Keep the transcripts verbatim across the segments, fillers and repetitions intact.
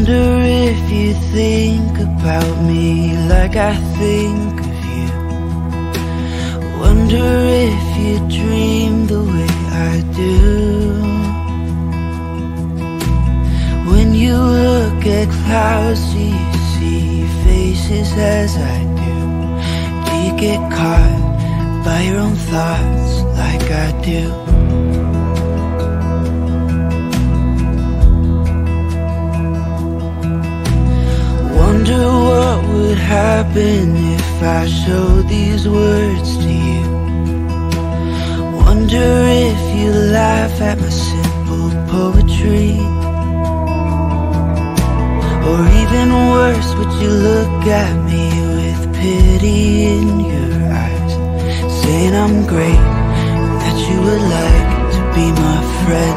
Wonder if you think about me like I think of you. Wonder if you dream the way I do. When you look at clouds, do you see faces as I do? Do you get caught by your own thoughts like I do? Wonder what would happen if I showed these words to you. Wonder if you laugh at my simple poetry. Or even worse, would you look at me with pity in your eyes, saying I'm great, that you would like to be my friend?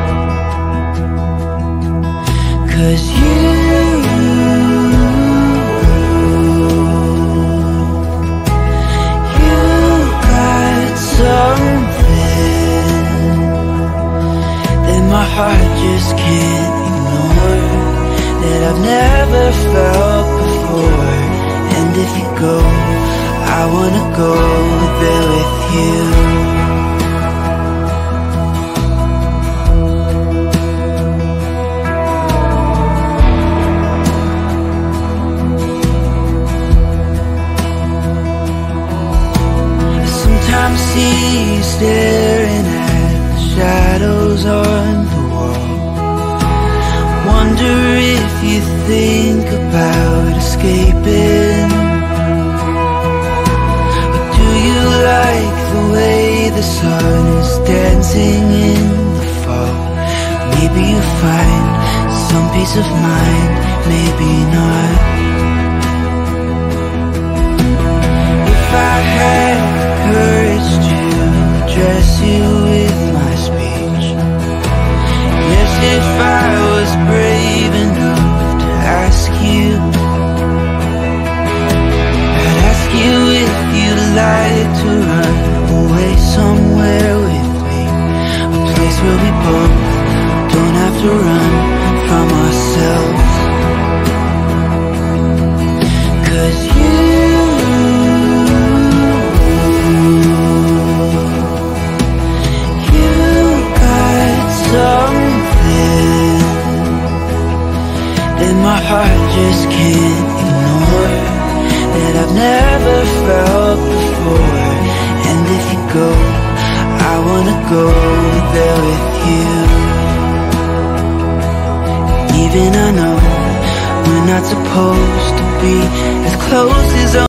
'Cause you my heart just can't ignore, that I've never felt before. And if you go, I wanna go there with you. I sometimes see you staring at the shadows on the wall. Wonder if you think about escaping. Or do you like the way the sun is dancing in the fall? Maybe you find some peace of mind, maybe not. If I had courage to address you with my speech, yes, if I was brave enough to ask you, I'd ask you if you'd like to run away somewhere with me, a place where we both don't have to run from ourselves. 'Cause you my heart just can't ignore, that I've never felt before. And if you go, I wanna go there with you. Even I know we're not supposed to be as close as